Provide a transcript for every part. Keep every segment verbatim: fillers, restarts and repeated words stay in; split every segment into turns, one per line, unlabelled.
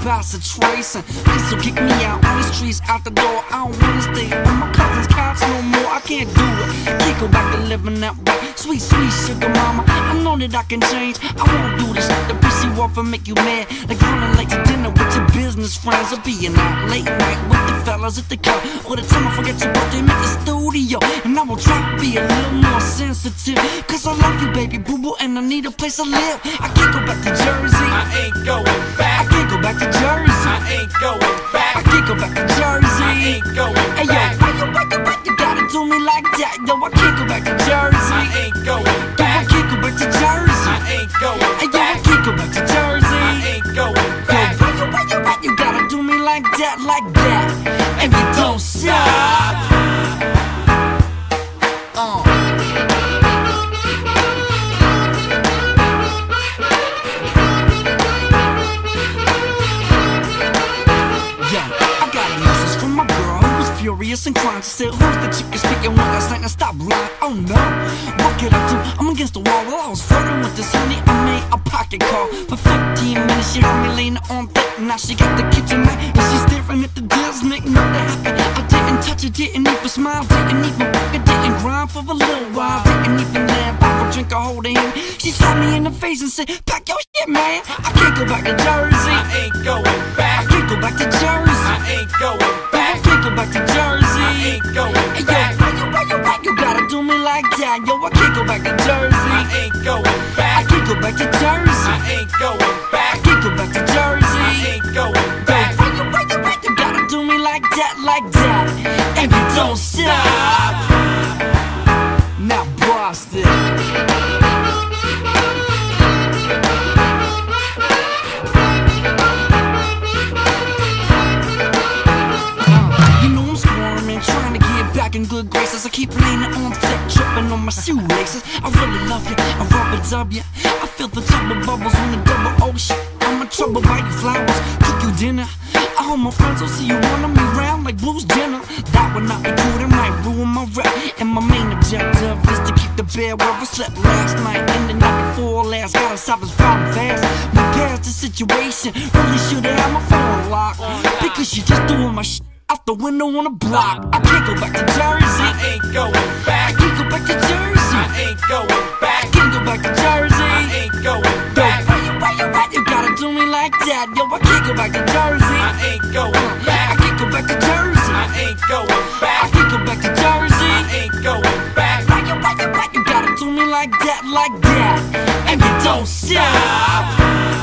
concentration. Please so kick me out on the streets, out the door. I don't wanna stay on my cousin's couch no more. I can't do it. Can't go back to living that way. Sweet, sweet sugar mama, I know that I can change. I won't do this shit. The pussy walk and make you mad. Like running late to dinner with your business friends, or being out late night with the fellas at the club. Or the time I forget your birthday, make the studio. And I will try to be a little more sensitive, cause I love you, baby boo boo, and I need a place to live. I can't go back to Jersey.
I ain't going back.
I can't go back to Jersey.
I ain't going back.
I can't go back to Jersey.
I ain't going
hey,
back.
Yo, why you, why you, why you gotta do me like that? Yo, I can't go back to Jersey.
I ain't going
Yo, I
back.
can't go back to Jersey.
I ain't going
Hey, yo, I
back.
can't go back to Jersey.
I ain't going
Yo,
back.
why you, why you, why you gotta do me like that, like that? And you don't stop. Uh. Furious and crying, she said, who's the chick you speaking with last night? Now stop lying, oh no. What could I do? I'm against the wall. While I was flirting with this honey, I made a pocket call. For fifteen minutes, she heard me leaning on thick. Now she got the kitchen light, and she's staring at the deals, making nothing happen. I didn't touch her, didn't even smile, didn't even walk, I didn't grind for a little while, didn't even laugh, I would drink a hold of him. She slapped me in the face and said, pack your shit, man. I can't go back to Jersey.
I ain't going back.
I can't go back to Jersey.
I ain't going back.
I can't go back to Jersey.
I ain't going
hey, yo,
back.
why you, why you, why you gotta do me like that? Yo, I can't go back to Jersey.
I ain't going
I
back.
can't go back to Jersey.
I ain't going
I
back.
can't go back to Jersey.
I ain't going
Yo,
back.
why you, why you, why you gotta do me like that, like that? And you don't stop. Now Boston. In good graces, I keep leaning on thick, tripping on my shoelaces. I really love you, I rub a W. I feel the double bubbles on the double ocean. I'm a trouble, buy you flowers, cook you dinner. I hope my friends will see you running me round like Blues dinner. That would not be good, it might ruin my rep. And my main objective is to keep the bed where I slept last night and the night before last. Gotta solve this problem fast. My past the situation, really should've had my phone locked, because you just doing my shit out the window on a block. I can't go back to Jersey.
I ain't going back.
I can't go back to Jersey.
I ain't going back.
I can't go back to Jersey.
I ain't going
Yo,
back.
why you, why you, why you gotta do me like that? Yo, I can't go back to Jersey.
I ain't going
I
back.
can't go back to Jersey.
I ain't going
I
back.
can't go back to Jersey.
I ain't going back.
Why you, why you, why you gotta do me like that, like that? And you don't stop.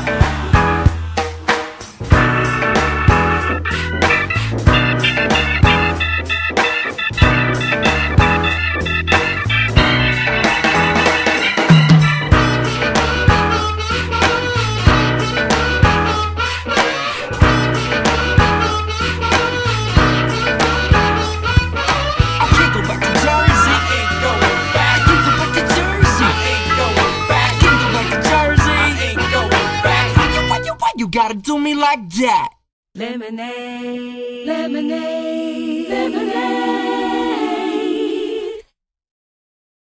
You gotta do me like that.
Lemonade, lemonade, lemonade.